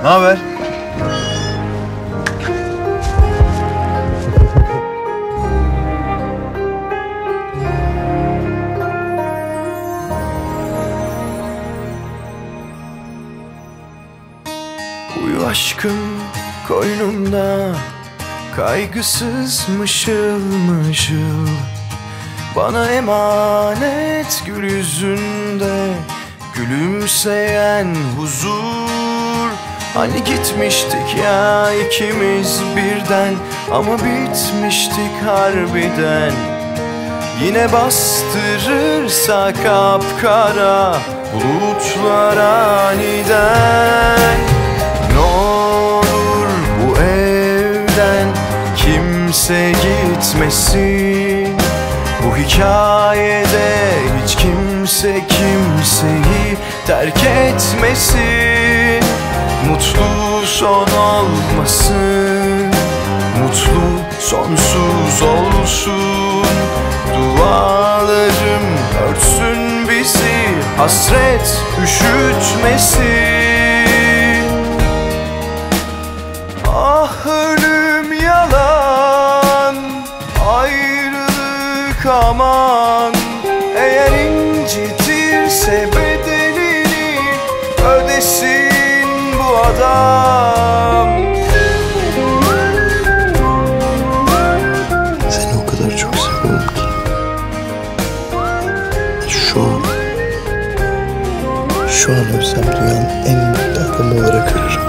Ne haber? Uyu aşkım koynumda, kaygısız mışıl mışıl. Bana emanet gül yüzünde, gülümseyen huzur. Hani gitmiştik ya ikimiz birden, ama bitmiştik harbiden. Yine bastırırsa kapkara bulutlar aniden. Ne olur bu evden kimse gitmesin. Bu hikayede hiç kimse kimseyi terk etmesin. Mutlu son olmasın, mutlu sonsuz olsun. Dualarım örtsün bizi, hasret üşütmesin. Ah ölüm yalan, ayrılık aman. Eğer incitirse bedelini ödesin bu adam. Seni o kadar çok seviyorum ki şu an ölsem dünyanın en mutlu adamı olarak ölürüm.